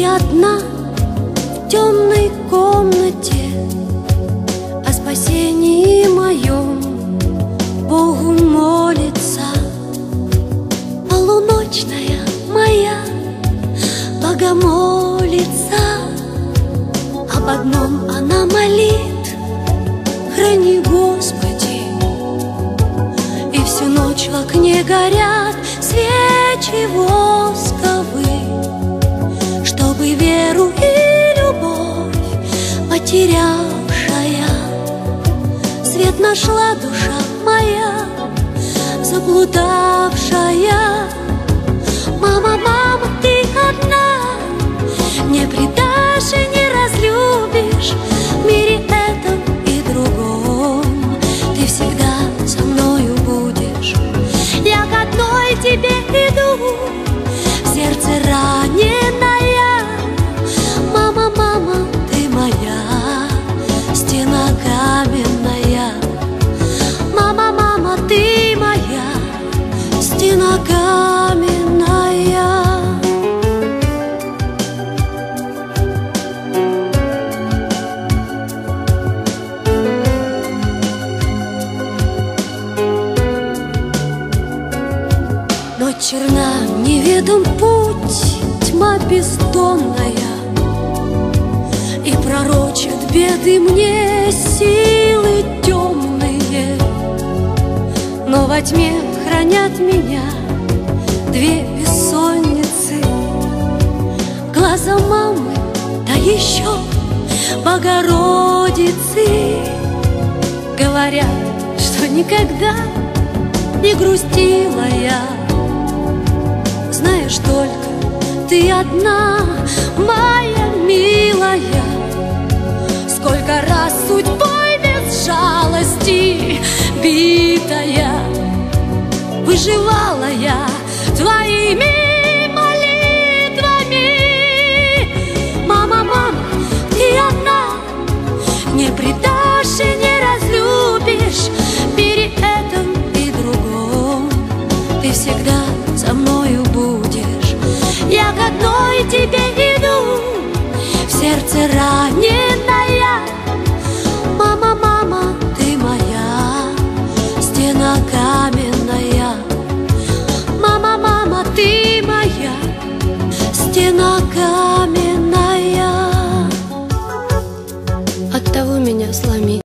Ты одна в темной комнате, о спасении моем Богу молится. Полуночная моя богомолица, об одном она молит: храни, Господи. И всю ночь в окне горят свечи восковые, чтобы веру и любовь потерявшая свет нашла душа моя заблудавшая. Мама, мама, ты одна, не предашь и не разлюбишь в мире этом и другом. Ты всегда со мною будешь, я к одной тебе иду, в сердце раненая. Мама, мама, ты моя стена каменная. Мама, мама, ты моя стена каменная. Но черна, неведом путь, тьма бездонная, и пророчат беды мне силы темные. Но во тьме хранят меня две бессонницы, глаза мамы, да еще Богородицы. Говорят, что никогда не грустила я, знаешь, только ты одна, моя милая. Сколько раз судьбой без жалости битая, выживала я твоими молитвами. Мама, мама, ты одна, не предашь и не разлюбишь в мире этом и другом. Ты всегда со мною будешь, я к одной тебе иду, в сердце раненая. Мама, мама, ты моя стена каменная. Мама, мама, ты моя стена каменная. Оттого меня сломить.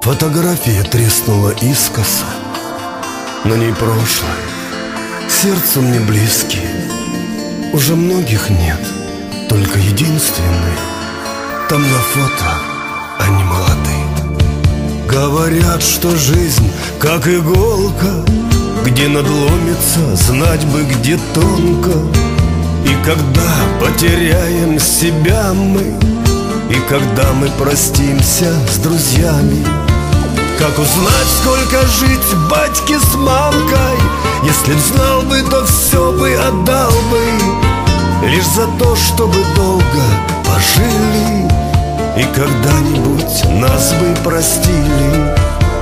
Фотография треснула искоса, на ней прошлое, сердцу мне близкие. Уже многих нет, только единственный. Там на фото они молоды. Говорят, что жизнь как иголка, где надломится, знать бы где тонко. И когда потеряем себя мы, и когда мы простимся с друзьями, как узнать, сколько жить батьке с мамкой? Если б знал бы, то все бы отдал бы, лишь за то, чтобы долго пожили, и когда-нибудь нас бы простили.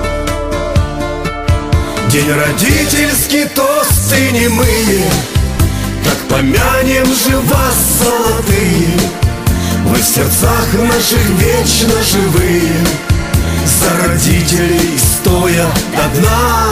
День родительский, тосты немые, так помянем же вас, золотые. Вы в сердцах наших вечно живые, за родителей стоя до дна.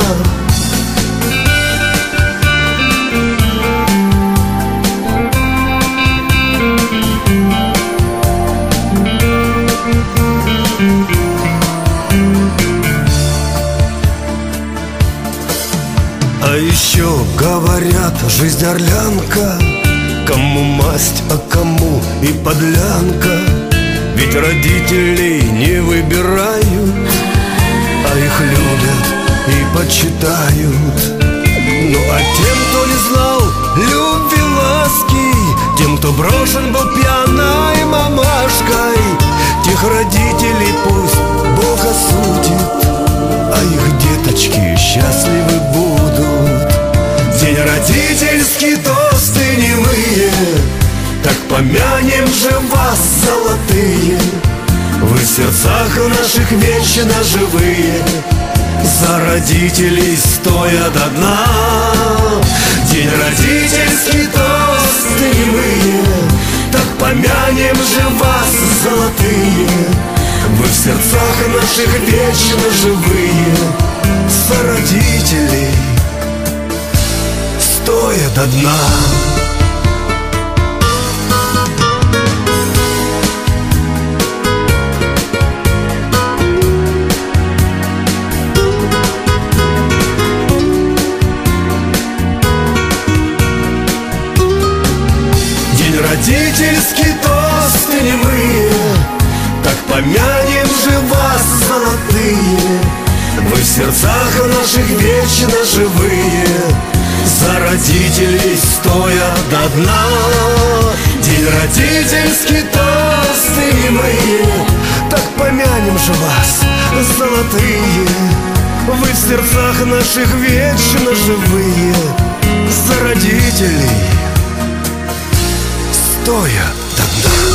А еще говорят, жизнь орлянка, кому масть, а кому и подлянка. Ведь родителей не выбирают, а их любят и почитают. Ну а тем, кто не знал любви, ласки, тем, кто брошен был пьяной мамашкой, тех родителей пусть Бог осудит, а их деточки счастливы будут. День родительский, тосты немые, так помянем же вас, золотые. Вы в сердцах наших вечно живые, за родителей стоя до дна. День родительский, тосты немые, так помянем же вас, золотые. Вы в сердцах наших вечно живые, за родителей стоя до дна. День родительский, тосты немые, так помянем же вас, золотые. Вы в сердцах наших вечно живые, за родителей стоя до дна. День родительский, тосты немые, так помянем же вас, золотые. Вы в сердцах наших вечно живые, за родителей стоя до дна.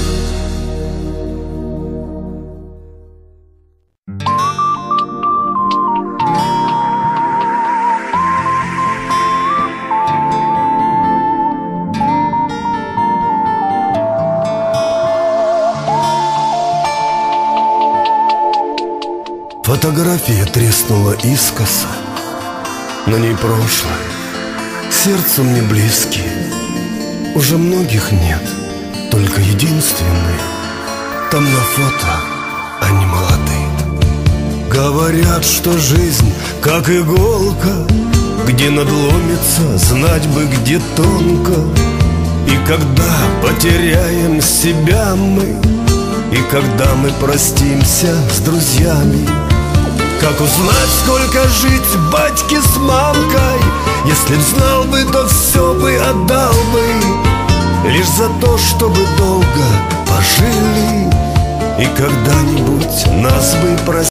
Фотография треснула искоса, на ней прошлое, сердцу мне близкие. Уже многих нет, только единственный. Там на фото они молоды. Говорят, что жизнь как иголка, где надломится, знать бы где тонко. И когда потеряем себя мы, и когда мы простимся с друзьями, как узнать, сколько жить батьке с мамкой? Если б знал бы, то все бы отдал бы, лишь за то, чтобы долго пожили, и когда-нибудь нас бы простили.